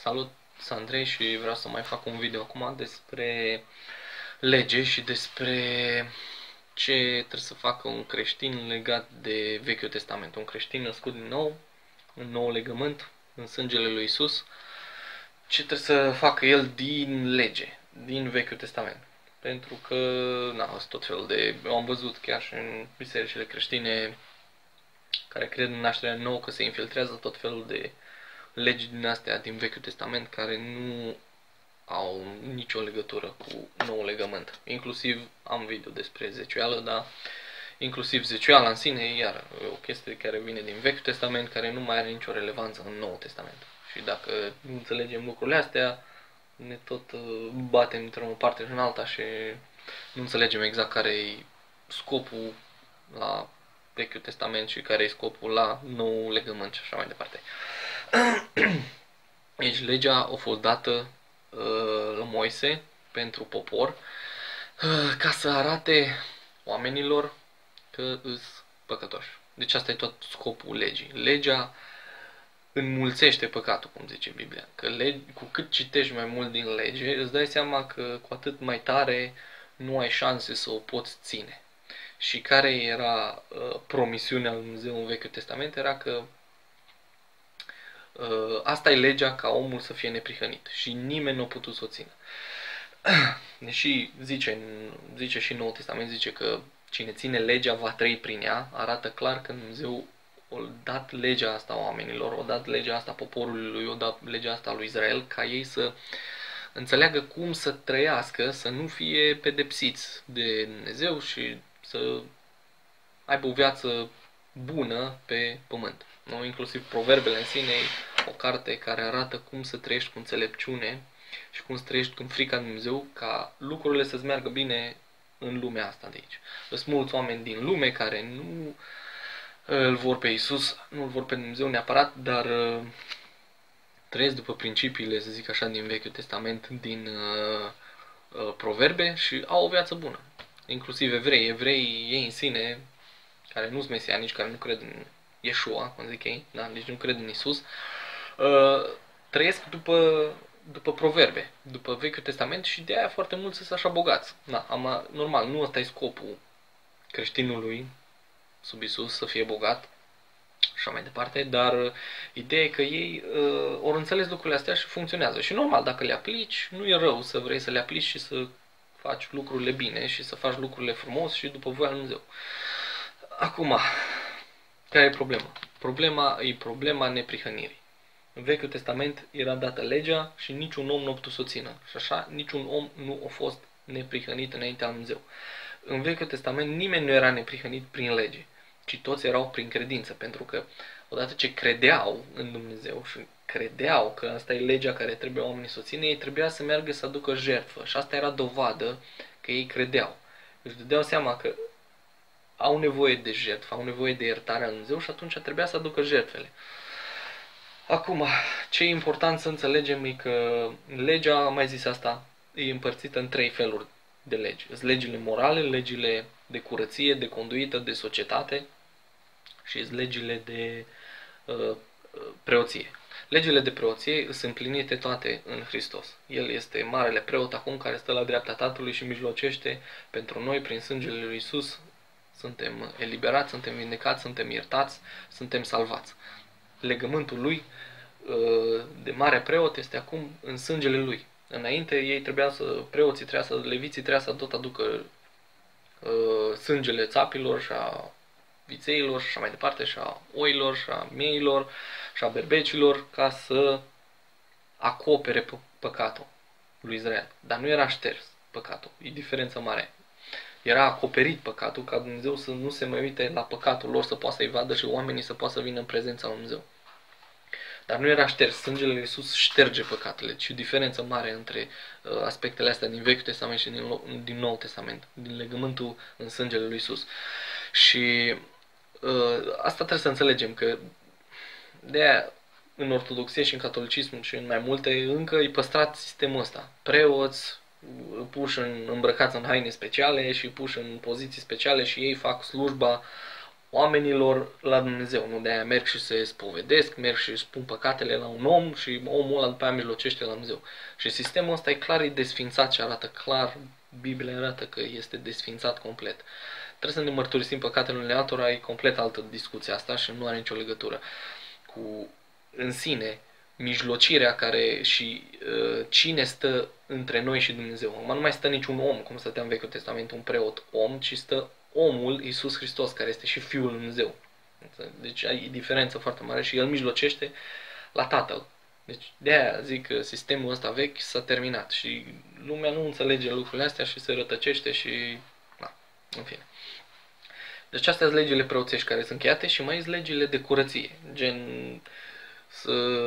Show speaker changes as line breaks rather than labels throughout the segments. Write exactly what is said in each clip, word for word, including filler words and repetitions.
Salut, sunt Andrei și vreau să mai fac un video acum despre lege și despre ce trebuie să facă un creștin legat de Vechiul Testament. Un creștin născut din nou, în nou legământ, în sângele lui Isus. Ce trebuie să facă el din lege, din Vechiul Testament. Pentru că, na, sunt tot felul de... Eu am văzut chiar și în bisericile creștine care cred în nașterea nouă că se infiltrează tot felul de legi din astea din Vechiul Testament care nu au nicio legătură cu noul legământ. Inclusiv am video despre zeciuială, dar inclusiv zeciuiala în sine e iar o chestie care vine din Vechiul Testament, care nu mai are nicio relevanță în Noul Testament. Și dacă nu înțelegem lucrurile astea, ne tot batem într-o parte și în alta și nu înțelegem exact care e scopul la Vechiul Testament și care e scopul la nou legământ și așa mai departe. Deci legea a fost dată uh, la Moise pentru popor uh, ca să arate oamenilor că îs păcătoși. Deci asta e tot scopul legii. Legea înmulțește păcatul, cum zice Biblia. Că lege, cu cât citești mai mult din lege, îți dai seama că cu atât mai tare nu ai șanse să o poți ține. Și care era uh, promisiunea lui Dumnezeu în Vechiul Testament? Era că uh, asta e legea ca omul să fie neprihănit. Și nimeni nu a putut să o țină. Deși zice, zice și în Noul Testament, zice că cine ține legea va trăi prin ea, arată clar că Dumnezeu a dat legea asta oamenilor, a dat legea asta poporului lui, a dat legea asta lui Israel, ca ei să înțeleagă cum să trăiască, să nu fie pedepsiți de Dumnezeu și să aibă o viață bună pe pământ. Nu? Inclusiv Proverbele în sine e o carte care arată cum să trăiești cu înțelepciune și cum să trăiești în frica de Dumnezeu ca lucrurile să-ți meargă bine în lumea asta de aici. Sunt mulți oameni din lume care nu îl vor pe Isus, nu îl vor pe Dumnezeu neapărat, dar uh, trăiesc după principiile, să zic așa, din Vechiul Testament, din uh, uh, Proverbe și au o viață bună. Inclusiv evrei, evrei ei în sine, care nu sunt mesianici, care nu cred în Yeshua, cum zic ei, da? Deci nu cred în Isus, uh, trăiesc după, după Proverbe, după Vechiul Testament și de aia foarte mulți sunt așa bogați. Da, am, normal, nu ăsta e scopul creștinului sub Isus, să fie bogat și așa mai departe, dar ideea e că ei uh, ori înțeles lucrurile astea și funcționează. Și normal, dacă le aplici, nu e rău să vrei să le aplici și să faci lucrurile bine și să faci lucrurile frumos și după voia lui Dumnezeu. Acum, care e problema? Problema e problema neprihănirii. În Vechiul Testament era dată legea și niciun om nu a putut să o țină. Și așa, niciun om nu a fost neprihănit înaintea lui Dumnezeu. În Vechiul Testament nimeni nu era neprihănit prin lege, ci toți erau prin credință, pentru că odată ce credeau în Dumnezeu și credeau că asta e legea care trebuie oamenii să o țină, ei trebuia să meargă să aducă jertfă și asta era dovadă că ei credeau. Își dădeau seama că au nevoie de jertfă, au nevoie de iertarea lui Dumnezeu și atunci trebuia să aducă jertfele. Acum, ce e important să înțelegem e că legea, am mai zis asta, e împărțită în trei feluri de legi. Sunt legile morale, legile de curăție, de conduită, de societate și sunt legile de uh, preoție. Legile de preoție sunt împlinite toate în Hristos. El este marele preot acum care stă la dreapta Tatălui și mijlocește pentru noi prin sângele lui Isus. Suntem eliberați, suntem vindecați, suntem iertați, suntem salvați. Legământul lui de mare preot este acum în sângele lui. Înainte ei trebuia să, preoții trebuia să, leviții trebuia să tot aducă uh, sângele țapilor și a vițeilor și așa mai departe, și a oilor și a mieilor și a berbecilor ca să acopere păcatul lui Israel. Dar nu era șters păcatul, e diferență mare. Era acoperit păcatul ca Dumnezeu să nu se mai uite la păcatul lor, să poată să-i vadă și oamenii să poată să vină în prezența lui Dumnezeu. Dar nu era șters. Sângele lui Iisus șterge păcatele. Și o diferență mare între uh, aspectele astea din Vechiul Testament și din, din Noul Testament. Din legământul în sângele lui Iisus. Și uh, asta trebuie să înțelegem că de aia în ortodoxie și în catolicism și în mai multe încă e păstrat sistemul ăsta. Preoți puși în, îmbrăcați în haine speciale și puși în poziții speciale și ei fac slujba oamenilor la Dumnezeu. Nu de-aia merg și se spovedesc, merg și își spun păcatele la un om și omul ăla după aia mijlocește la Dumnezeu. Și sistemul ăsta e clar, e desfințat și arată clar, Biblia arată că este desfințat complet. Trebuie să ne mărturisim păcatele unui altora, e complet altă discuție asta și nu are nicio legătură cu în sine mijlocirea care și uh, cine stă între noi și Dumnezeu. Acum nu mai stă niciun om, cum stătea în Vechiul Testament, un preot om, ci stă omul Iisus Hristos, care este și Fiul lui Dumnezeu. Deci e diferență foarte mare și El mijlocește la Tatăl. Deci de aia zic că sistemul ăsta vechi s-a terminat și lumea nu înțelege lucrurile astea și se rătăcește și... Na, în fine. Deci astea sunt legile preoțești care sunt încheiate și mai sunt legile de curăție, gen să,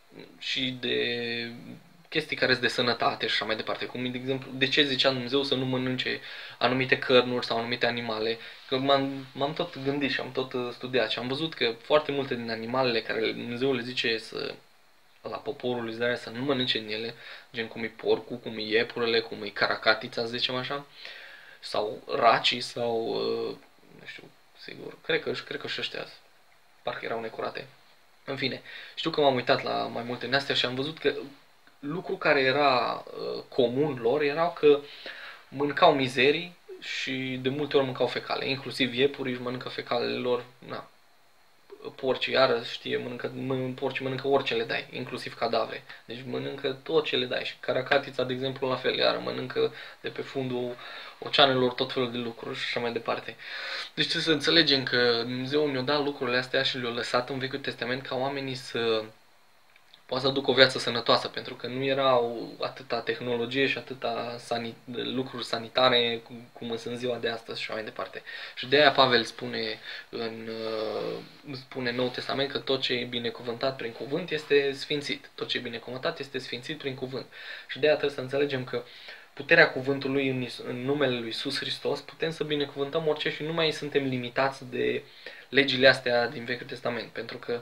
și de chestii care sunt de sănătate și așa mai departe. Cum, de exemplu, de ce zicea Dumnezeu să nu mănânce anumite cărnuri sau anumite animale? Că m-am, m-am tot gândit și am tot studiat și am văzut că foarte multe din animalele care Dumnezeu le zice să, la poporul Israel să nu mănânce din ele, gen cum e porcul, cum e iepurele, cum e caracatița, să zicem așa, sau racii sau... nu știu, sigur, cred că, cred că și ăștia parcă erau necurate. În fine, știu că m-am uitat la mai multe din astea și am văzut că lucru care era uh, comun lor erau că mâncau mizerii și de multe ori mâncau fecale, inclusiv iepurii își mănâncă fecalele lor, na. Porcii, iară, știe, mănâncă, mân, porcii mănâncă orice le dai, inclusiv cadavre. Deci mănâncă tot ce le dai. Și caracatița, de exemplu, la fel, iară, mănâncă de pe fundul oceanelor tot felul de lucruri și așa mai departe. Deci trebuie să înțelegem că Dumnezeu ne-a dat lucrurile astea și le-a lăsat în Vechiul Testament ca oamenii să poate să ducă o viață sănătoasă, pentru că nu erau atâta tehnologie și atâta sanit- lucruri sanitare cum sunt în ziua de astăzi și așa mai departe. Și de aia Pavel spune în, spune în Noul Testament că tot ce e binecuvântat prin cuvânt este sfințit. Tot ce e binecuvântat este sfințit prin cuvânt. Și de aia trebuie să înțelegem că puterea cuvântului în, în numele lui Iisus Hristos putem să binecuvântăm orice și nu mai suntem limitați de legile astea din Vechiul Testament, pentru că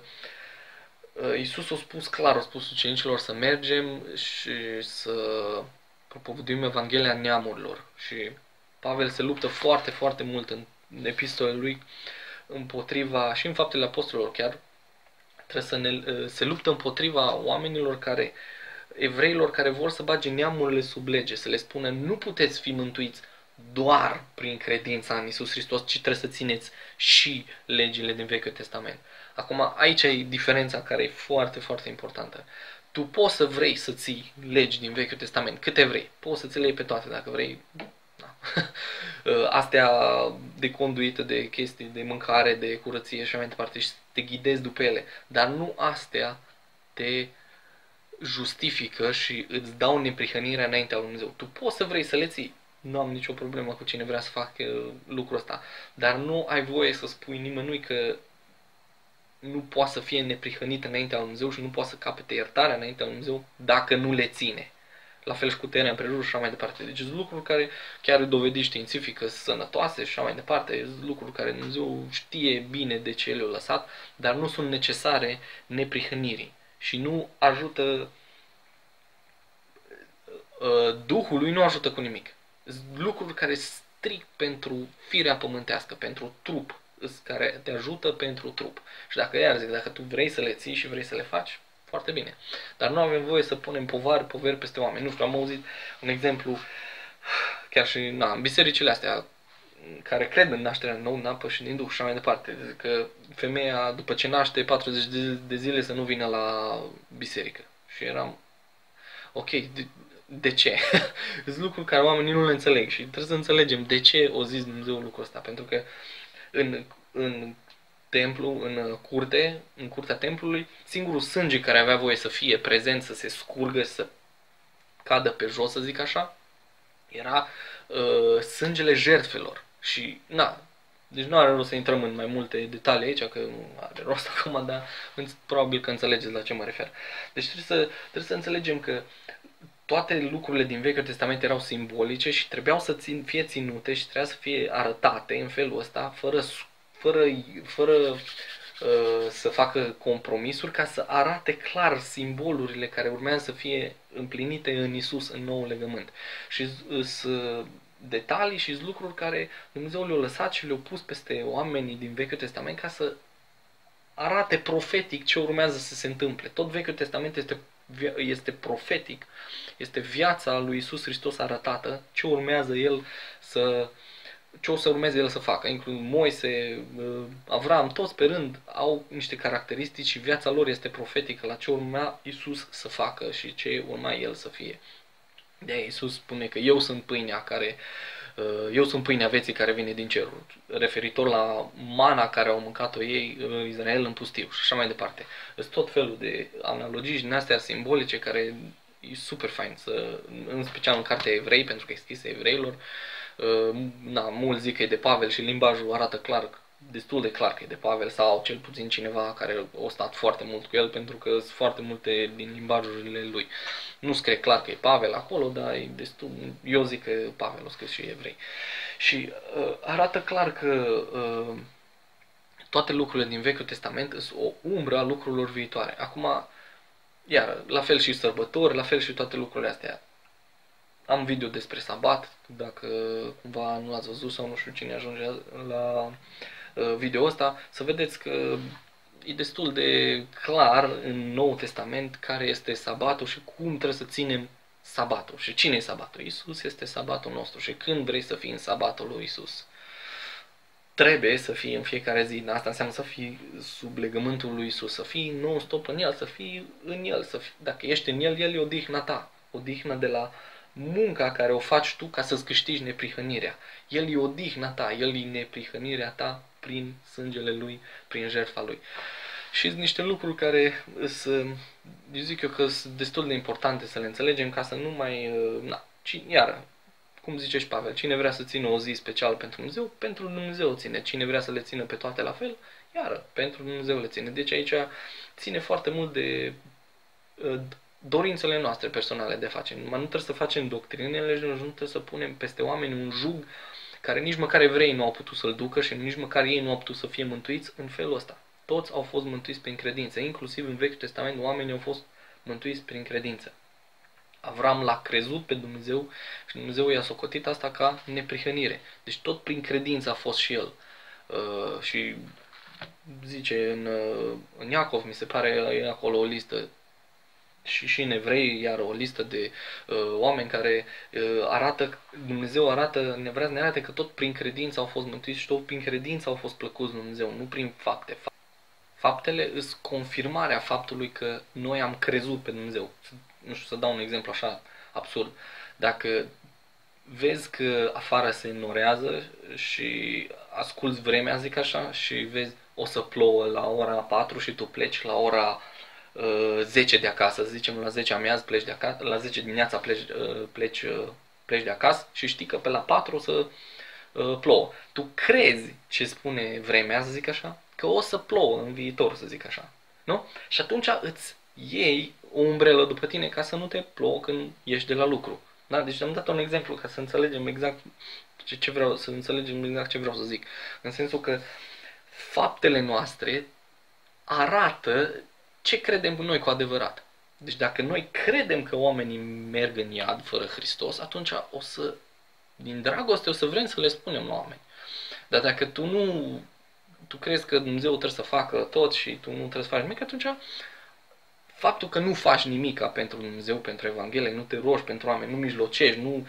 Iisus a spus clar, a spus ucenicilor să mergem și să propovăduim Evanghelia neamurilor. Și Pavel se luptă foarte, foarte mult în epistolele lui împotriva, și în Faptele Apostolilor chiar, trebuie să ne, se luptă împotriva oamenilor care, evreilor care vor să bage neamurile sub lege, să le spună nu puteți fi mântuiți doar prin credința în Iisus Hristos, ci trebuie să țineți și legile din Vechiul Testament. Acum, aici e diferența care e foarte, foarte importantă. Tu poți să vrei să ții legi din Vechiul Testament, câte vrei. Poți să ți le iei pe toate dacă vrei. Da. Astea de conduită, de chestii, de mâncare, de curăție și așa mai departe și te ghidezi după ele. Dar nu astea te justifică și îți dau neprihănirea înaintea lui Dumnezeu. Tu poți să vrei să le ții. Nu am nicio problemă cu cine vrea să facă lucrul ăsta. Dar nu ai voie să spui nimănui că nu poate să fie neprihănit înaintea lui Dumnezeu și nu poate să capete iertarea înaintea lui Dumnezeu dacă nu le ține. La fel și cu tăierea împrejur și așa mai departe. Deci sunt lucruri care chiar dovedi științific că sunt sănătoase și așa mai departe. Sunt lucruri care Dumnezeu știe bine de ce le-a lăsat, dar nu sunt necesare neprihănirii. Și nu ajută, Duhului nu ajută cu nimic. Sunt lucruri care stric pentru firea pământească, pentru trup, care te ajută pentru trup. Și dacă iar zic, dacă tu vrei să le ții și vrei să le faci, foarte bine. Dar nu avem voie să punem povari, poveri peste oameni. Nu știu, am auzit un exemplu, chiar și na, în bisericile astea, care cred în nașterea nou, în apă și din Duh și așa mai departe. Zic că femeia, după ce naște, patruzeci de zile să nu vină la biserică. Și eram, ok, de, de ce? Sunt lucruri care oamenii nu le înțeleg și trebuie să înțelegem de ce o zis Dumnezeu lucrul ăsta. Pentru că în, în templu, în curte, în curtea templului, singurul sânge care avea voie să fie prezent, să se scurgă, să cadă pe jos, să zic așa, era uh, sângele jertfelor. Și, na, deci nu are rost să intrăm în mai multe detalii aici, că nu are rost acum, dar probabil că înțelegeți la ce mă refer. Deci trebuie să, trebuie să înțelegem că toate lucrurile din Vechiul Testament erau simbolice și trebuiau să țin, fie ținute și trebuia să fie arătate în felul ăsta, fără, fără, fără uh, să facă compromisuri, ca să arate clar simbolurile care urmează să fie împlinite în Isus, în nou legământ. Și uh, detalii și sunt lucruri care Dumnezeu le-a lăsat și le-a pus peste oamenii din Vechiul Testament ca să arate profetic ce urmează să se întâmple. Tot Vechiul Testament este, este profetic, este viața lui Iisus Hristos arătată, ce urmează El să, ce o să urmeze El să facă. Inclusiv Moise, Avram, toți pe rând au niște caracteristici și viața lor este profetică la ce urma Iisus să facă și ce urma El să fie. De-aia Iisus spune că eu sunt pâinea care eu sunt pâinea vieții care vine din cerul, referitor la mana care au mâncat-o ei Israel în pustiu și așa mai departe. Sunt tot felul de analogii din astea simbolice care e super fain, să, în special în cartea Evrei, pentru că e scrisă evreilor. Na, mulți zic că e de Pavel și limbajul arată clar, destul de clar că e de Pavel sau cel puțin cineva care a stat foarte mult cu el, pentru că sunt foarte multe din limbajurile lui. Nu scrie clar că e Pavel acolo, dar e destul, eu zic că Pavel a scris și Evrei. Și uh, arată clar că uh, toate lucrurile din Vechiul Testament sunt o umbră a lucrurilor viitoare. Acum, iar, la fel și sărbători, la fel și toate lucrurile astea. Am video despre sabat, dacă cumva nu ați văzut sau nu știu cine ajunge la uh, video ăsta, să vedeți că e destul de clar în Noul Testament care este sabatul și cum trebuie să ținem sabatul. Și cine e sabatul? Iisus este sabatul nostru. Și când vrei să fii în sabatul lui Iisus? Trebuie să fii în fiecare zi. Asta înseamnă să fii sub legământul lui Iisus, să fii non-stop în El, să fii în El. Să fii, dacă ești în El, El e odihna ta. Odihnă de la munca care o faci tu ca să-ți câștigi neprihănirea. El e odihna ta, El e neprihănirea ta prin sângele Lui, prin jertfa Lui. Și sunt niște lucruri care sunt, eu zic eu că sunt destul de importante să le înțelegem ca să nu mai, na, iară, cum zice și Pavel, cine vrea să țină o zi specială pentru Dumnezeu, pentru Dumnezeu ține. Cine vrea să le țină pe toate la fel, iară, pentru Dumnezeu le ține. Deci aici ține foarte mult de dorințele noastre personale de a face. Nu trebuie să facem doctrinele și nu trebuie să punem peste oameni un jug care nici măcar evrei nu au putut să-l ducă și nici măcar ei nu au putut să fie mântuiți în felul ăsta. Toți au fost mântuiți prin credință, inclusiv în Vechiul Testament oamenii au fost mântuiți prin credință. Avram l-a crezut pe Dumnezeu și Dumnezeu i-a socotit asta ca neprihănire. Deci tot prin credință a fost și el. Uh, și zice în, uh, în Iacov, mi se pare, e acolo o listă, și și în Evrei, iar o listă de uh, oameni care uh, arată, Dumnezeu arată, ne vrea să ne arate că tot prin credință au fost mântuiți și tot prin credință au fost plăcuți Dumnezeu, nu prin fapte. Faptele îs confirmarea faptului că noi am crezut pe Dumnezeu. Nu știu, să dau un exemplu așa absurd. Dacă vezi că afară se înnorează și asculți vremea, zic așa, și vezi o să plouă la ora patru și tu pleci la ora uh, zece de acasă, să zicem la zece amiază pleci de acasă, la zece dimineața pleci, uh, pleci, uh, pleci de acasă și știi că pe la patru o să uh, plouă. Tu crezi ce spune vremea, să zic așa, că o să plouă în viitor, să zic așa. Nu? Și atunci îți iei o umbrelă după tine ca să nu te plouă când ieși de la lucru. Da? Deci am dat un exemplu ca să înțelegem exact ce, ce vreau, să înțelegem exact ce vreau să zic. În sensul că faptele noastre arată ce credem noi cu adevărat. Deci dacă noi credem că oamenii merg în iad fără Hristos, atunci o să, din dragoste, o să vrem să le spunem la oameni. Dar dacă tu nu, tu crezi că Dumnezeu trebuie să facă tot și tu nu trebuie să faci nimic, atunci faptul că nu faci nimic pentru Dumnezeu, pentru Evanghelie, nu te rogi pentru oameni, nu mijlocești, nu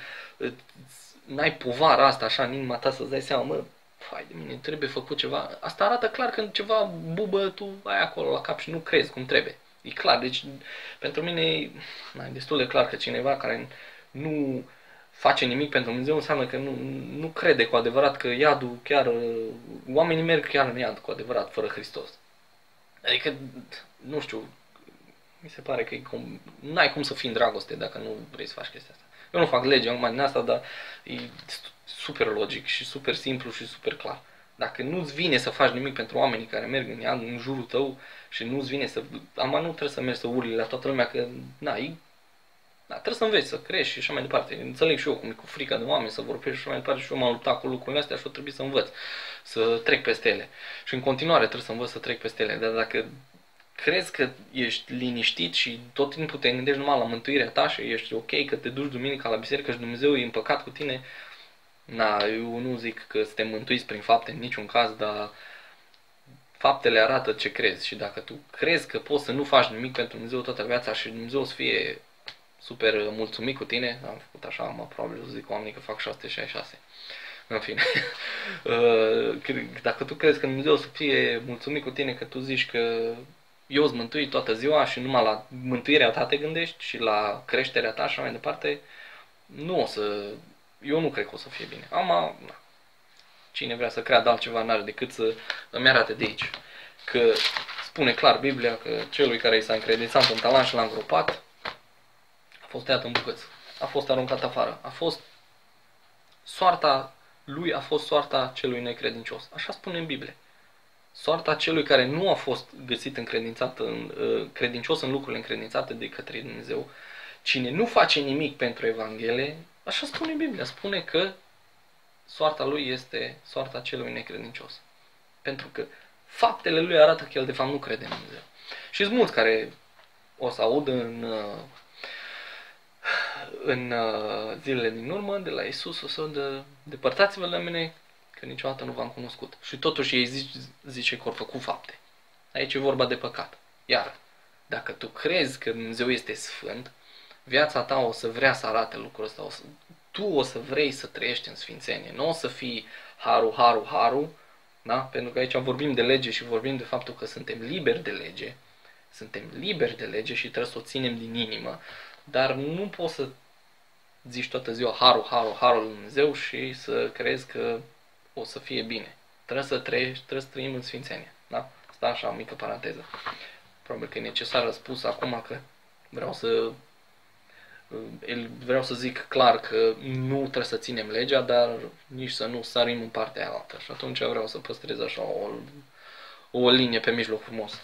ai povara asta așa în inima ta să-ți dai seama, mă, hai de mine, trebuie făcut ceva. Asta arată clar că ceva bubă tu ai acolo la cap și nu crezi cum trebuie. E clar, deci pentru mine e destul de clar că cineva care nu face nimic pentru Dumnezeu înseamnă că nu, nu crede cu adevărat că iadul chiar, oamenii merg chiar în iad cu adevărat, fără Hristos. Adică, nu știu, mi se pare că nu ai cum să fii în dragoste dacă nu vrei să faci chestia asta. Eu nu fac lege acum din asta, dar e super logic și super simplu și super clar. Dacă nu-ți vine să faci nimic pentru oamenii care merg în iad, în jurul tău și nu-ți vine să... Ama nu trebuie să mergi să urli la toată lumea că, na, e, da, trebuie să înveți, să crești și așa mai departe. Înțeleg și eu cum e cu frica de oameni, să vorbești și așa mai departe și eu m-am luptat cu lucrurile astea și o trebuie să învăț, să trec peste ele. Și în continuare trebuie să învăț să trec peste ele, dar dacă crezi că ești liniștit și tot timpul te gândești numai la mântuirea ta și ești ok că te duci duminica la biserică și Dumnezeu e împăcat cu tine, Na, eu nu zic că suntem mântuiți prin fapte în niciun caz, dar faptele arată ce crezi. Și dacă tu crezi că poți să nu faci nimic pentru Dumnezeu toată viața și Dumnezeu să fie super mulțumit cu tine, am făcut așa, mă, probabil să zic oamenii că fac șase șase șase. În fine, dacă tu crezi că Dumnezeu să fie mulțumit cu tine, că tu zici că eu îți mântui toată ziua și numai la mântuirea ta te gândești și la creșterea ta și așa mai departe, nu o să, eu nu cred că o să fie bine. Am, na, cine vrea să creadă altceva n-are decât să îmi arate de aici. Că spune clar Biblia că celui care i s-a încredințat un talent și l-a îngropat, a fost tăiat în bucăți, a fost aruncat afară, a fost soarta lui, a fost soarta celui necredincios. Așa spune în Biblie. Soarta celui care nu a fost găsit încredințat în, credincios în lucrurile încredințate de către Dumnezeu, cine nu face nimic pentru Evanghelie, așa spune Biblia, spune că soarta lui este soarta celui necredincios. Pentru că faptele lui arată că el de fapt nu crede în Dumnezeu. Și sunt mulți care o să audă în, în zilele din urmă de la Iisus, o să audă: depărtați-vă de mine, că niciodată nu v-am cunoscut. Și totuși ei zice, zice că au făcut fapte. Aici e vorba de păcat. Iar dacă tu crezi că Dumnezeu este sfânt, viața ta o să vrea să arate lucrul ăsta. O să, tu o să vrei să trăiești în sfințenie. Nu o să fii haru, haru, haru, da? Pentru că aici vorbim de lege și vorbim de faptul că suntem liberi de lege. Suntem liberi de lege și trebuie să o ținem din inimă. Dar nu poți să zici toată ziua haru, haru, harul lui Dumnezeu și să crezi că o să fie bine. Trebuie să trăiești, trebuie să trăim în sfințenie. Da? Asta așa, o mică paranteză. Probabil că e necesar răspuns acum, că vreau să vreau să zic clar că nu trebuie să ținem legea, dar nici să nu sărim în partea aia altă. Și atunci vreau să păstrez așa o, o linie pe mijloc frumos.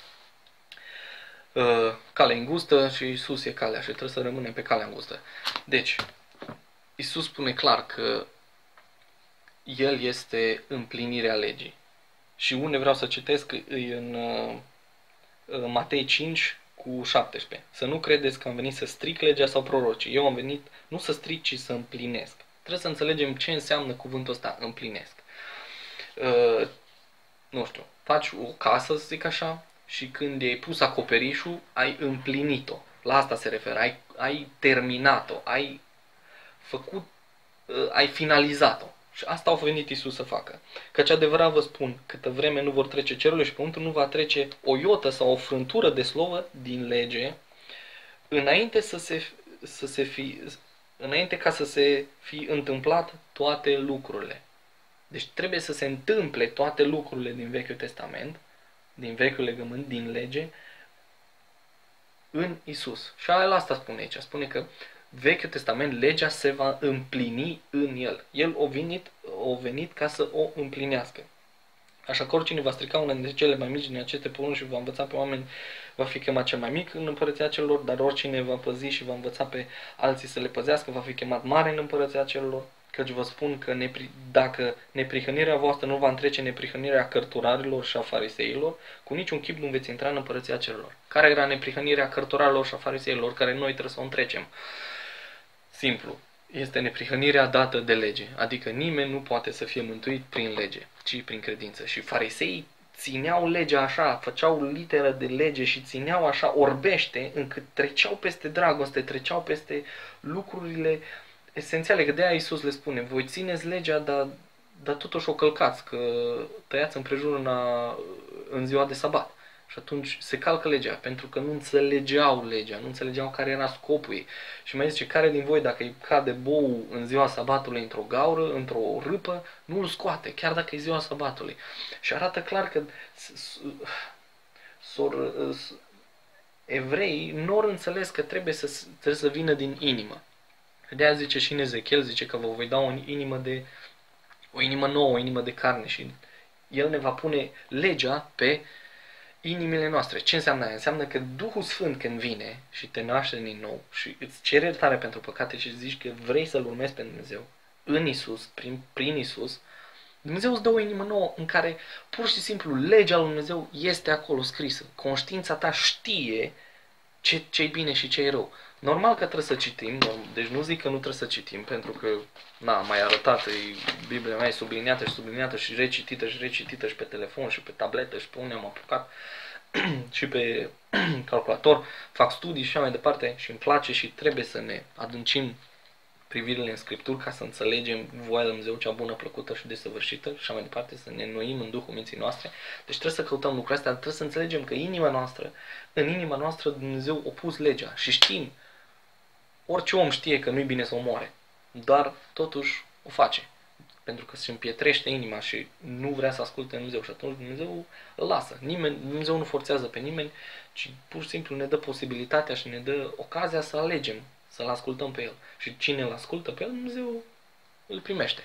Calea îngustă și Iisus e calea și trebuie să rămânem pe calea îngustă. Deci, Iisus spune clar că El este împlinirea legii. Și unde vreau să citesc e în Matei cinci cu șaptesprezece. Să nu credeți că am venit să stric legea sau prorocii. Eu am venit nu să stric, ci să împlinesc. Trebuie să înțelegem ce înseamnă cuvântul ăsta, împlinesc. Uh, nu știu, faci o casă, să zic așa, și când ai pus acoperișul, ai împlinit-o. La asta se referă. Ai, ai terminat-o, ai făcut, uh, ai finalizat-o. Și asta a venit Iisus să facă. Căci adevărat vă spun, câtă vreme nu vor trece cerurile și pământul, nu va trece o iotă sau o frântură de slovă din lege, înainte să se, să se fi, înainte ca să se fi întâmplat toate lucrurile. Deci trebuie să se întâmple toate lucrurile din Vechiul Testament, din Vechiul Legământ, din lege, în Iisus. Și la asta spune aici. Spune că Vechiul Testament, legea se va împlini în el. El a venit, a venit ca să o împlinească. Așa că oricine va strica una dintre cele mai mici din aceste porunci și va învăța pe oameni, va fi chemat cel mai mic în împărăția celor, dar oricine va păzi și va învăța pe alții să le păzească, va fi chemat mare în împărăția celor. Căci vă spun că nepri, dacă neprihănirea voastră nu va întrece neprihănirea cărturarilor și a fariseilor, cu niciun chip nu veți intra în împărăția celor. Care era neprihănirea cărturarilor și a fariseilor, care noi trebuie să o întrecem? Simplu. Este neprihănirea dată de lege. Adică nimeni nu poate să fie mântuit prin lege, ci prin credință. Și fariseii țineau legea așa, făceau literă de lege și țineau așa orbește, încât treceau peste dragoste, treceau peste lucrurile esențiale. Că de-aia Iisus le spune: voi țineți legea, dar, dar totuși o călcați, că tăiați împrejur în, a, în ziua de sabat. Și atunci se calcă legea, pentru că nu înțelegeau legea, nu înțelegeau care era scopul ei. Și mai zice: care din voi, dacă îi cade bou în ziua sabatului într-o gaură, într-o râpă, nu îl scoate, chiar dacă e ziua sabatului. Și arată clar că evreii nu au înțeles că trebuie să, trebuie să vină din inimă. De-aia zice și în Ezechiel, zice că vă voi da o inimă, de, o inimă nouă, o inimă de carne, și El ne va pune legea pe inimile noastre. Ce înseamnă aia? Înseamnă că Duhul Sfânt, când vine și te naște din nou și îți cere iertare pentru păcate și zici că vrei să-L urmezi pe Dumnezeu în Isus, prin, prin Isus, Dumnezeu îți dă o inimă nouă în care pur și simplu legea lui Dumnezeu este acolo scrisă. Conștiința ta știe ce, ce-i bine și ce-i rău. Normal că trebuie să citim, deci nu zic că nu trebuie să citim, pentru că, na, mai arătat, e, Biblia mea e subliniată și subliniată și recitită și recitită și pe telefon și pe tabletă și pe unde am apucat și pe calculator, fac studii și așa mai departe și îmi place și trebuie să ne adâncim privirile în Scripturi ca să înțelegem voia lui Dumnezeu cea bună, plăcută și desăvârșită și așa mai departe, să ne înnoim în Duhul minții noastre. Deci trebuie să căutăm lucrurile astea, trebuie să înțelegem că inima noastră, în inima noastră Dumnezeu a pus legea și știm, orice om știe că nu-i bine să omoare, dar totuși o face. Pentru că se împietrește inima și nu vrea să asculte Dumnezeu și atunci Dumnezeu îl lasă. Nimeni, Dumnezeu nu forțează pe nimeni, ci pur și simplu ne dă posibilitatea și ne dă ocazia să alegem, să-L ascultăm pe El. Și cine îl ascultă pe El, Dumnezeu îl primește.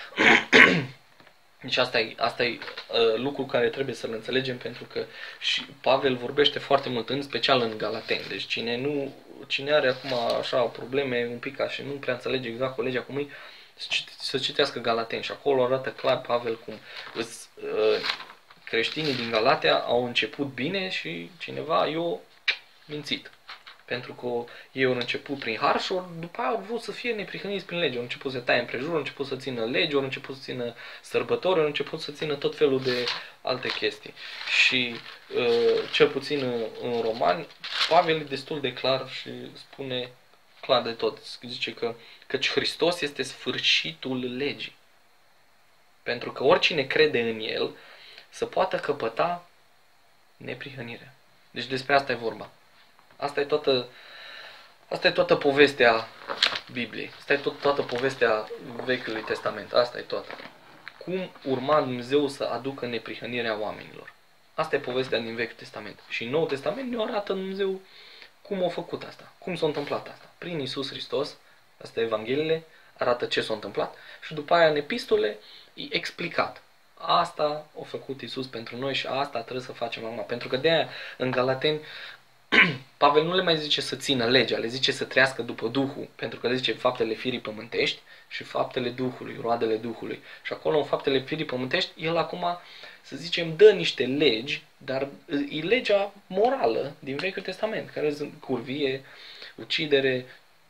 Deci asta e, asta e uh, lucru care trebuie să-l înțelegem, pentru că și Pavel vorbește foarte mult, în special în Galateni. Deci cine, nu, cine are acum așa probleme un pic și nu prea înțelege exact cu legea cum e, să citească Galateni și acolo arată clar Pavel cum îs, uh, creștinii din Galatea au început bine și cineva i-a mințit. Pentru că ei au început prin har și după aia au vrut să fie neprihăniți prin lege. Au început să taie împrejur, au început să țină lege, au început să țină sărbători, au început să țină tot felul de alte chestii. Și uh, cel puțin în, în Romani, Pavel e destul de clar și spune clar de tot. Zice că căci Hristos este sfârșitul legii. Pentru că oricine crede în El să poată căpăta neprihănirea. Deci despre asta e vorba. Asta e toată, asta e toată povestea Bibliei. Asta e tot, toată povestea Vechiului Testament. Asta e toată. Cum urma Dumnezeu să aducă neprihănirea oamenilor. Asta e povestea din Vechiul Testament. Și în Noul Testament ne arată Dumnezeu cum a făcut asta. Cum s-a întâmplat asta. Prin Iisus Hristos, asta e Evangheliile, arată ce s-a întâmplat. Și după aia în epistole e explicat. Asta a făcut Iisus pentru noi și asta trebuie să facem acum. Pentru că de aia în Galateni Pavel nu le mai zice să țină legea, le zice să trăiască după Duhul, pentru că le zice faptele firii pământești și faptele Duhului, roadele Duhului. Și acolo în faptele firii pământești, el acum, să zicem, dă niște legi, dar e legea morală din Vechiul Testament, care sunt curvie, ucidere,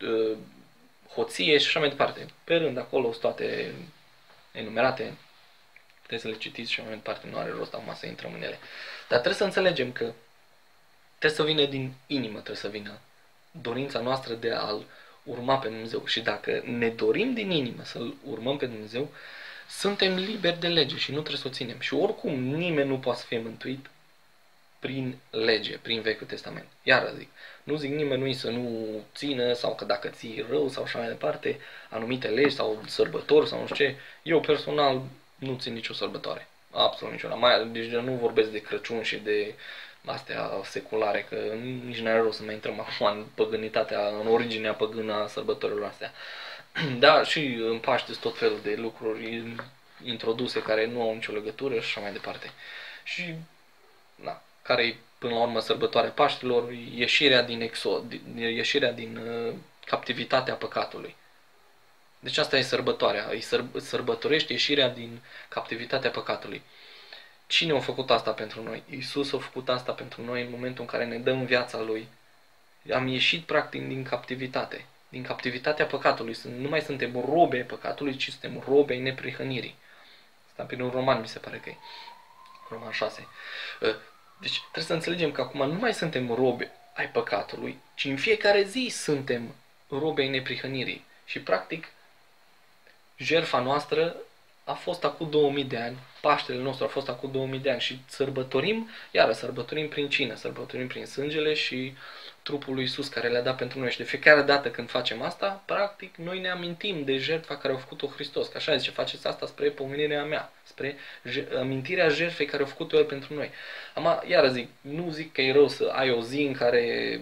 hoție și așa mai departe. Pe rând, acolo sunt toate enumerate, puteți să le citiți și mai departe, nu are rost acum să intrăm în ele. Dar trebuie să înțelegem că trebuie să vină din inimă, trebuie să vină dorința noastră de a-L urma pe Dumnezeu. Și dacă ne dorim din inimă să-L urmăm pe Dumnezeu, suntem liberi de lege și nu trebuie să o ținem. Și oricum nimeni nu poate să fie mântuit prin lege, prin Vechiul Testament. Iar zic, nu zic nimănui să nu țină sau că dacă ții rău sau așa mai departe, anumite legi sau sărbători sau nu știu ce. Eu personal nu țin nicio sărbătoare. Absolut niciuna. Mai, deci nu vorbesc de Crăciun și de astea seculare, că nici n-are rost să mai intrăm acum în păgânitatea, în originea păgână a sărbătorilor astea. Da, și în Paște sunt tot felul de lucruri introduse care nu au nicio legătură și așa mai departe. Și, na, care e până la urmă sărbătoarea Paștilor, ieșirea din exod, ieșirea din uh, captivitatea păcatului. Deci asta e sărbătoarea, îi sărbătorește ieșirea din captivitatea păcatului. Cine a făcut asta pentru noi? Iisus a făcut asta pentru noi în momentul în care ne dăm viața Lui. Am ieșit practic din captivitate, din captivitatea păcatului. Nu mai suntem robe ai păcatului, ci suntem robe ai neprihănirii. Asta pe un Roman mi se pare că e. Roman șase. Deci trebuie să înțelegem că acum nu mai suntem robe ai păcatului, ci în fiecare zi suntem robe ai neprihănirii. Și practic jertfa noastră a fost acum două mii de ani, Paștele nostru a fost acum două mii de ani și sărbătorim, iară sărbătorim prin cină, sărbătorim prin sângele și trupul lui Iisus care le-a dat pentru noi. Și de fiecare dată când facem asta, practic, noi ne amintim de jertfa care a făcut-o Hristos. Că așa zice, faceți asta spre pomenirea mea, spre amintirea jertfei care a făcut-o El pentru noi. Am, iară zic, nu zic că e rău să ai o zi în care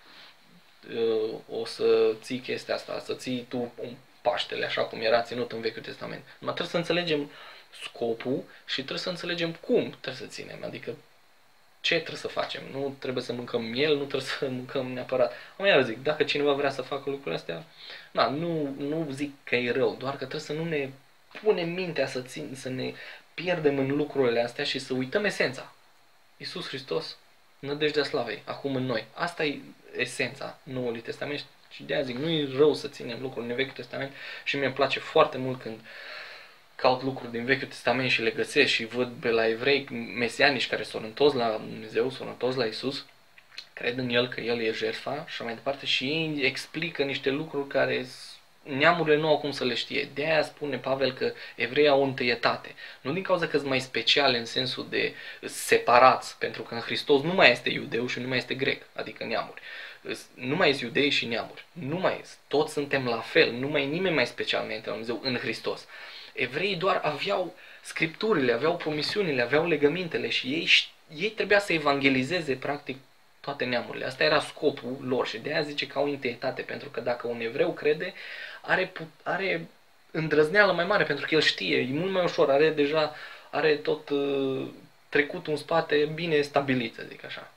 uh, o să ții chestia asta, să ții tu un Paștele, așa cum era ținut în Vechiul Testament. Numai trebuie să înțelegem scopul și trebuie să înțelegem cum trebuie să ținem. Adică ce trebuie să facem. Nu trebuie să mâncăm miel, nu trebuie să mâncăm neapărat. Am iar zic, dacă cineva vrea să facă lucrurile astea, na, nu, nu zic că e rău, doar că trebuie să nu ne punem mintea să, țin, să ne pierdem în lucrurile astea și să uităm esența. Iisus Hristos, nădejdea slavei, acum în noi. Asta e esența Noului Testament Și de-aia zic, nu e rău să ținem lucruri din Vechiul Testament și mie îmi place foarte mult când caut lucruri din Vechiul Testament și le găsesc și văd pe la evrei mesianici care s-au întors la Dumnezeu, s-au întors la Isus, cred în El că El e jertfa și așa mai departe și ei explică niște lucruri care neamurile nu au cum să le știe. De aia spune Pavel că evreii au întâietate. Nu din cauza că sunt mai speciale în sensul de separați, pentru că în Hristos nu mai este iudeu și nu mai este grec, adică neamuri. Nu mai sunt iudei și neamuri. Nu mai sunt. Toți suntem la fel. Nu mai e nimeni mai special înainte la Dumnezeu în Hristos. Evreii doar aveau scripturile, aveau promisiunile, aveau legămintele și ei, ei trebuia să evangelizeze practic toate neamurile. Asta era scopul lor și de aia zice că au întâietate, pentru că dacă un evreu crede, are, are îndrăzneală mai mare, pentru că el știe, e mult mai ușor, are deja, are tot uh, trecutul în spate bine stabilit, să zic așa.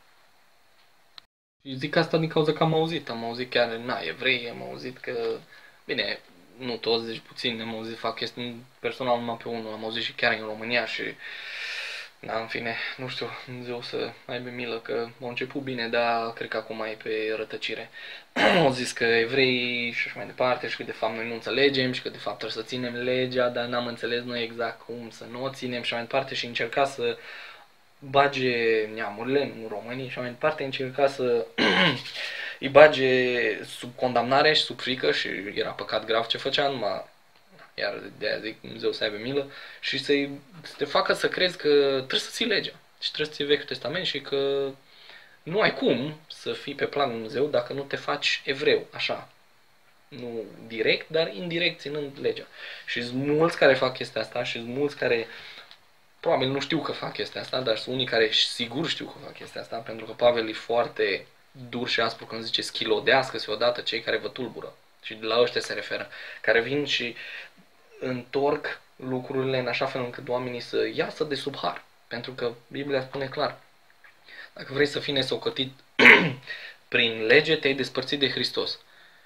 Și zic asta din cauza că am auzit, am auzit chiar, na, evrei, am auzit că, bine, nu toți, deci puțin, am auzit, fac chestii personal numai pe unul, am auzit și chiar în România și da, în fine, nu știu, Dumnezeu să aibă milă că au început bine, dar cred că acum e pe rătăcire. Au zis că evrei și așa mai departe și că de fapt noi nu înțelegem și că de fapt trebuie să ținem legea, dar n-am înțeles noi exact cum să nu o ținem și așa mai departe și încerca să bage neamurile în România și așa mai departe, încerca să îi bage sub condamnare și sub frică și era păcat grav ce făcea, numai iar de-aia zic Dumnezeu să aibă milă și să te facă să crezi că trebuie să ții legea și trebuie să ții Vechiul Testament și că nu ai cum să fii pe planul Dumnezeu dacă nu te faci evreu, așa. Nu direct, dar indirect ținând legea. Și sunt mulți care fac chestia asta și sunt mulți care probabil nu știu că fac chestia asta, dar sunt unii care sigur știu că fac chestia asta, pentru că Pavel e foarte dur și aspru când zice schilodească-se odată cei care vă tulbură. Și de la ăștia se referă, care vin și întorc lucrurile în așa fel încât oamenii să iasă de sub har. Pentru că Biblia spune clar, dacă vrei să fii nesocotit prin lege, te-ai despărțit de Hristos.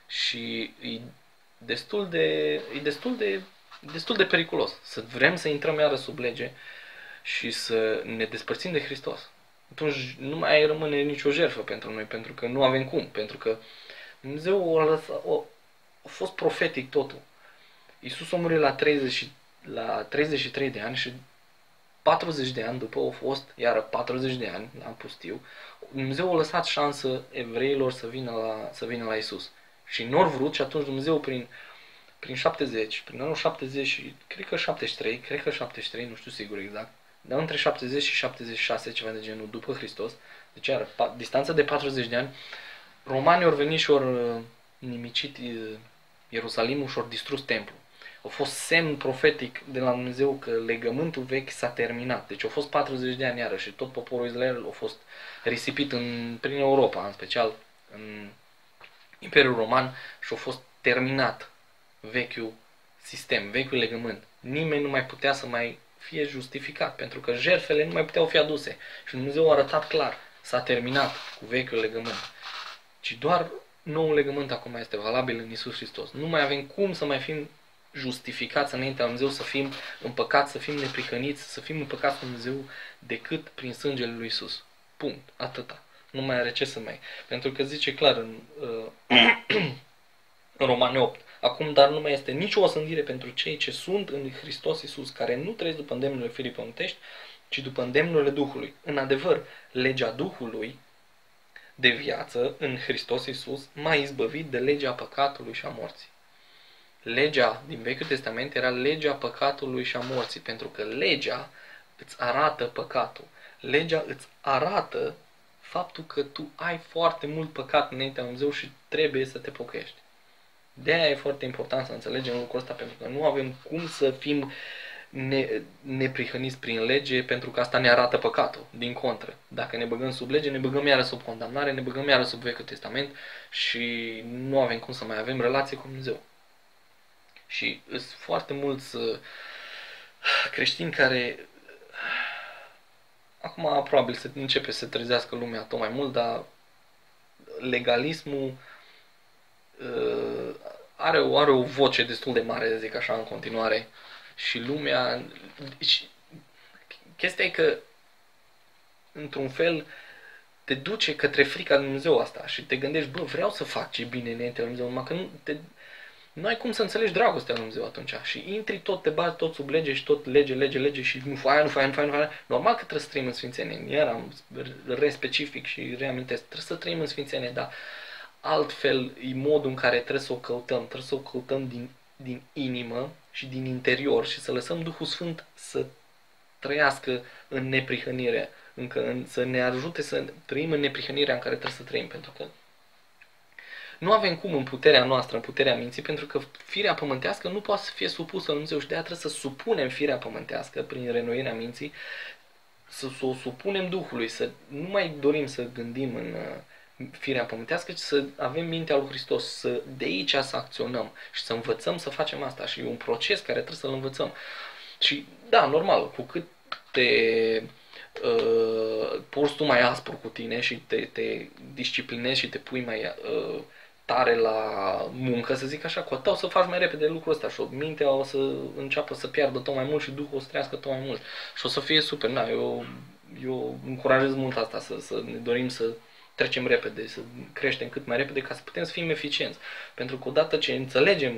Și e destul de, e destul de, destul de periculos să vrem să intrăm iară sub lege și să ne despărțim de Hristos. Atunci nu mai rămâne nicio jertfă pentru noi, pentru că nu avem cum, pentru că Dumnezeu a, lăsat, a, a fost profetic totul. Iisus a murit la treizeci, la treizeci și trei de ani și patruzeci de ani după au fost, iară patruzeci de ani, la pustiu, Dumnezeu a lăsat șansă evreilor să vină la, să vină la Iisus. Și nu au vrut și atunci Dumnezeu prin, prin șaptezeci, prin anul șaptezeci, cred că șaptezeci și trei, cred că șaptezeci și trei, nu știu sigur exact, dar între șaptezeci și șaptezeci și șase, ceva de genul, după Hristos, deci iară, distanța de patruzeci de ani, romanii au venit și au nimicit Ierusalimul și au distrus templul. A fost semn profetic de la Dumnezeu că legământul vechi s-a terminat. Deci au fost patruzeci de ani iarăși și tot poporul Israel a fost risipit în, prin Europa, în special în Imperiul Roman și a fost terminat vechiul sistem, vechiul legământ. Nimeni nu mai putea să mai fie justificat pentru că jertfele nu mai puteau fi aduse. Și Dumnezeu a arătat clar, s-a terminat cu vechiul legământ. Ci doar noul legământ acum este valabil în Iisus Hristos. Nu mai avem cum să mai fim justificați înaintea lui Dumnezeu, să fim împăcați, să fim neprihăniți, să fim împăcați cu Dumnezeu decât prin sângele lui Iisus. Punct. Atâta. Nu mai are ce să mai... Pentru că zice clar în, uh, în Romani opt, acum dar nu mai este nicio osândire pentru cei ce sunt în Hristos Iisus, care nu trăiesc după îndemnurile firii pământești, ci după îndemnurile Duhului. În adevăr, legea Duhului de viață în Hristos Iisus m-a izbăvit de legea păcatului și a morții. Legea din Vechiul Testament era legea păcatului și a morții, pentru că legea îți arată păcatul. Legea îți arată faptul că tu ai foarte mult păcat înaintea lui Dumnezeu și trebuie să te pocăiești. De aia e foarte important să înțelegem lucrul ăsta, pentru că nu avem cum să fim ne, neprihăniți prin lege, pentru că asta ne arată păcatul. Din contră, dacă ne băgăm sub lege, ne băgăm iară sub condamnare, ne băgăm iară sub Vechiul Testament și nu avem cum să mai avem relație cu Dumnezeu. Și sunt foarte mulți creștini care acum probabil se începe să trezească lumea tot mai mult, dar legalismul uh, are, o, are o voce destul de mare, zic așa, în continuare. Și lumea... Și chestia e că, într-un fel, te duce către frica lui Dumnezeu asta și te gândești, bă, vreau să fac ce bine înaintea lui Dumnezeu, numai că nu, te, nu ai cum să înțelegi dragostea lui Dumnezeu atunci. Și intri tot, te bagi tot sub lege și tot lege, lege, lege și nu fai, nu fai, nu fai, nu fai. Normal că trebuie să trăim în sfințenie. Iar am respecific și reamintesc, trebuie să trăim în sfințenie, dar altfel e modul în care trebuie să o căutăm. Trebuie să o căutăm din, din inimă și din interior și să lăsăm Duhul Sfânt să trăiască în neprihănire, încă în, să ne ajute să trăim în neprihănirea în care trebuie să trăim, pentru că nu avem cum în puterea noastră, în puterea minții, pentru că firea pământească nu poate să fie supusă lui Dumnezeu și de aia trebuie să supunem firea pământească prin renoirea minții, să, să o supunem Duhului, să nu mai dorim să gândim în firea pământească, ci să avem mintea lui Hristos, să de aici să acționăm și să învățăm să facem asta și e un proces care trebuie să-l învățăm. Și da, normal, cu cât te uh, porți tu mai aspru cu tine și te, te disciplinezi și te pui mai uh, tare la muncă, să zic așa, cu atât o să faci mai repede lucrul ăsta și o mintea o să înceapă să piardă tot mai mult și Duhul o să trăiască tot mai mult și o să fie super. Na, eu, eu încurajez mult asta, să, să ne dorim să trecem repede, să creștem cât mai repede ca să putem să fim eficienți. Pentru că odată ce înțelegem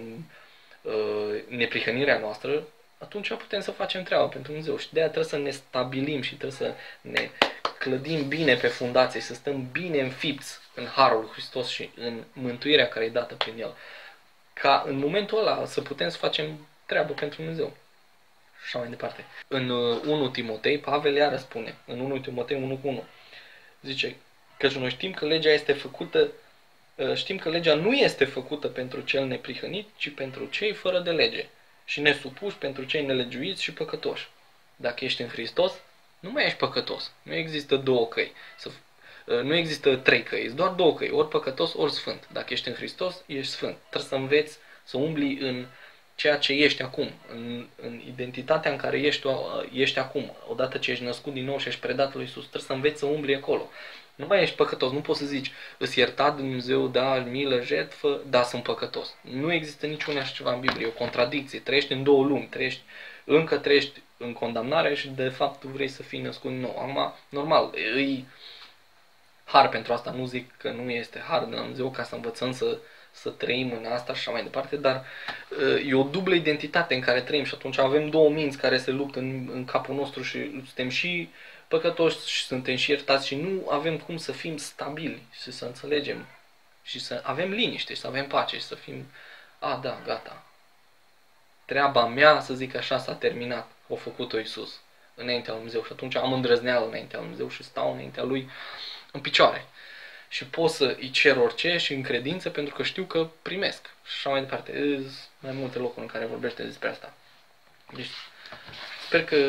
uh, neprihănirea noastră, atunci putem să facem treaba pentru Dumnezeu și de aia trebuie să ne stabilim și trebuie să ne clădim bine pe fundație, să stăm bine înfipți în Harul lui Hristos și în mântuirea care e dată prin El. Ca în momentul ăla să putem să facem treabă pentru Dumnezeu. Și așa mai departe. În unu Timotei, Pavel iară spune, în unu Timotei unu cu unu, zice, căci noi știm că legea este făcută, știm că legea nu este făcută pentru cel neprihănit, ci pentru cei fără de lege și nesupuși, pentru cei nelegiuiți și păcătoși. Dacă ești în Hristos, nu mai ești păcătos. Nu există două căi. Nu există trei căi, sunt doar două căi, ori păcătos, ori sfânt. Dacă ești în Hristos, ești sfânt. Trebuie să înveți să umbli în ceea ce ești acum, în, în identitatea în care ești, ești acum. Odată ce ești născut din nou și ești predat lui Iisus, trebuie să înveți să umbli acolo. Nu mai ești păcătos, nu poți să zici, îți iertat Dumnezeu, da, milă, jertfă, da, sunt păcătos. Nu există niciun așa ceva în Biblie, e o contradicție. Trăiești în două lumi, trăiești, încă trăiești în condamnare și de fapt tu vrei să fii născut din nou. Acum, normal, îi har pentru asta, nu zic că nu este har de la Dumnezeu ca să învățăm să, să trăim în asta și așa mai departe, dar e o dublă identitate în care trăim și atunci avem două minți care se luptă în, în capul nostru și suntem și păcătoși și suntem și iertați și nu avem cum să fim stabili și să înțelegem și să avem liniște și să avem pace și să fim, a, da, gata. Treaba mea, să zic așa, s-a terminat. O făcut-o Iisus înaintea lui Dumnezeu și atunci am îndrăzneală înaintea lui Dumnezeu și stau înaintea Lui în picioare. Și pot să îi cer orice și în credință pentru că știu că primesc. Și așa mai departe. Sunt mai multe locuri în care vorbește despre asta. Deci, sper că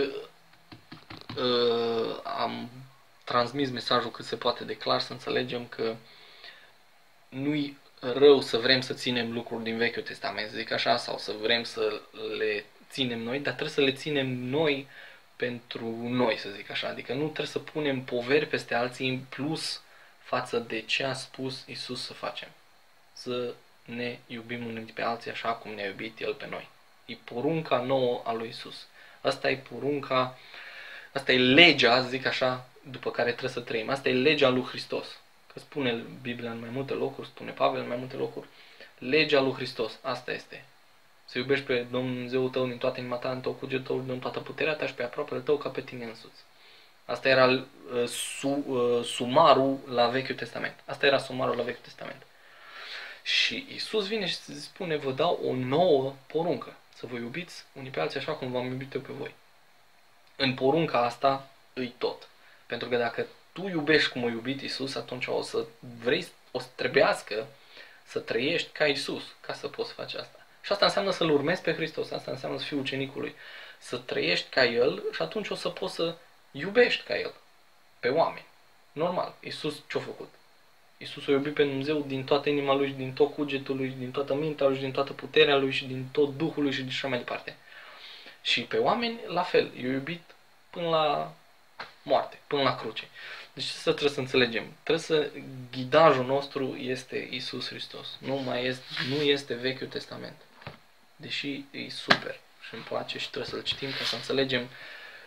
uh, am transmis mesajul cât se poate de clar, să înțelegem că nu-i rău să vrem să ținem lucruri din Vechiul Testament, zic așa, sau să vrem să le ținem noi, dar trebuie să le ținem noi pentru noi, să zic așa. Adică nu trebuie să punem poveri peste alții în plus față de ce a spus Iisus să facem. Să ne iubim unii pe alții așa cum ne-a iubit El pe noi. E porunca nouă a lui Iisus. Asta e porunca, asta e legea, zic așa, după care trebuie să trăim. Asta e legea lui Hristos. Că spune Biblia în mai multe locuri, spune Pavel în mai multe locuri. Legea lui Hristos, asta este. Să iubești pe Dumnezeul tău din toată inima ta, din tot cugetul tău, din toată puterea ta și pe aproapele tău ca pe tine însuți. Asta era uh, su, uh, sumarul la Vechiul Testament. Asta era sumarul la Vechiul Testament. Și Iisus vine și spune, vă dau o nouă poruncă. Să vă iubiți unii pe alții așa cum v-am iubit eu pe voi. În porunca asta îi tot. Pentru că dacă tu iubești cum a iubit Iisus, atunci o să vrei, o să trebuiască să trăiești ca Iisus, ca să poți face asta. Și asta înseamnă să-L urmezi pe Hristos, asta înseamnă să fii ucenicul Lui. Să trăiești ca El și atunci o să poți să iubești ca El, pe oameni. Normal, Iisus ce-a făcut? Iisus a iubit pe Dumnezeu din toată inima Lui, din tot cugetul Lui, din toată mintea Lui, din toată puterea Lui și din tot Duhul Lui și de așa mai departe. Și pe oameni, la fel, i-a iubit până la moarte, până la cruce. Deci să trebuie să înțelegem. Trebuie să ghidajul nostru este Iisus Hristos. Nu mai este, nu este Vechiul Testament. Deși e super și îmi place și trebuie să-l citim ca să înțelegem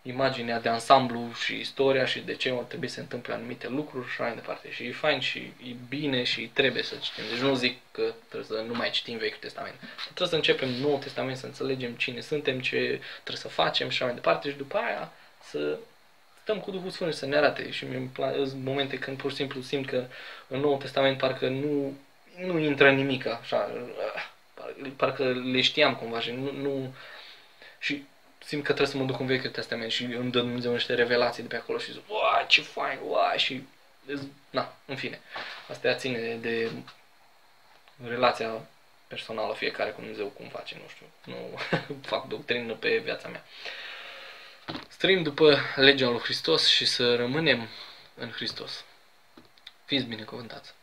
imaginea de ansamblu și istoria și de ce ar trebui să se întâmple anumite lucruri și așa mai departe. Și e fain și e bine și trebuie să citim. Deci nu zic că trebuie să nu mai citim Vechiul Testament. Trebuie să începem Noul Testament, să înțelegem cine suntem, ce trebuie să facem și așa mai departe și după aia să stăm cu Duhul Sfânt și să ne arate. Și mi-e sunt momente când pur și simplu simt că în Noul Testament parcă nu, nu intră nimic așa, parcă le știam cumva și nu, nu și simt că trebuie să mă duc în Vechiul Testament și îmi dă Dumnezeu niște revelații de pe acolo și zic, uai, ce fain, uai, și, na, în fine. Asta ține de, de relația personală fiecare cu Dumnezeu, cum face, nu știu, nu fac doctrină pe viața mea. Să trăim după legea lui Hristos și să rămânem în Hristos. Fiți binecuvântați!